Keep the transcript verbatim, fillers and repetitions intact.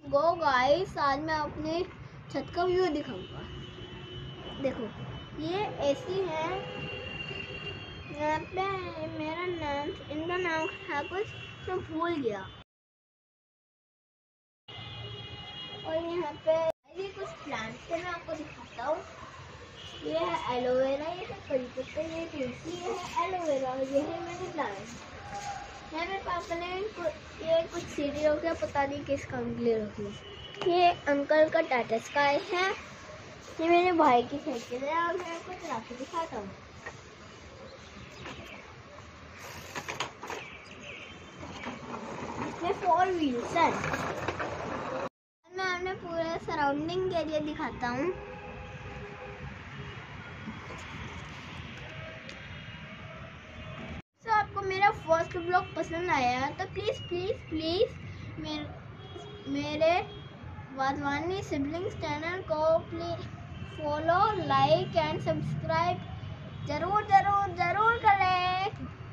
Go guys, आज मैं अपने छत का व्यू दिखाऊंगा। देखो ये एसी है, यहाँ पे मेरा नाम, इनका नाम है कुछ, मैं भूल गया। और यहाँ पे ये कुछ प्लांट्स है, मैं आपको दिखाता हूँ। ये है एलोवेरा, ये है करी पत्ता, ये तुलसी, ये है एलोवेरा, ये है मेरे प्लांट। है मेरे पापा ने ये कुछ सीढ़ी हो गया, पता नहीं किस काम के लिए रखी। ये अंकल का टाटा स्काई है, ये मेरे भाई की साइकिल है। और मैं कुछ चला के दिखाता हूँ। इसमें फोर व्हील्स है। मैं अपने पूरे सराउंडिंग एरिया दिखाता हूँ। तो आपको मेरा फर्स्ट ब्लॉग पसंद आया तो प्लीज़ प्लीज़ प्लीज़ मेरे मेरे वाधवानी सिबलिंग्स चैनल को please follow, like and subscribe जरूर जरूर जरूर करें।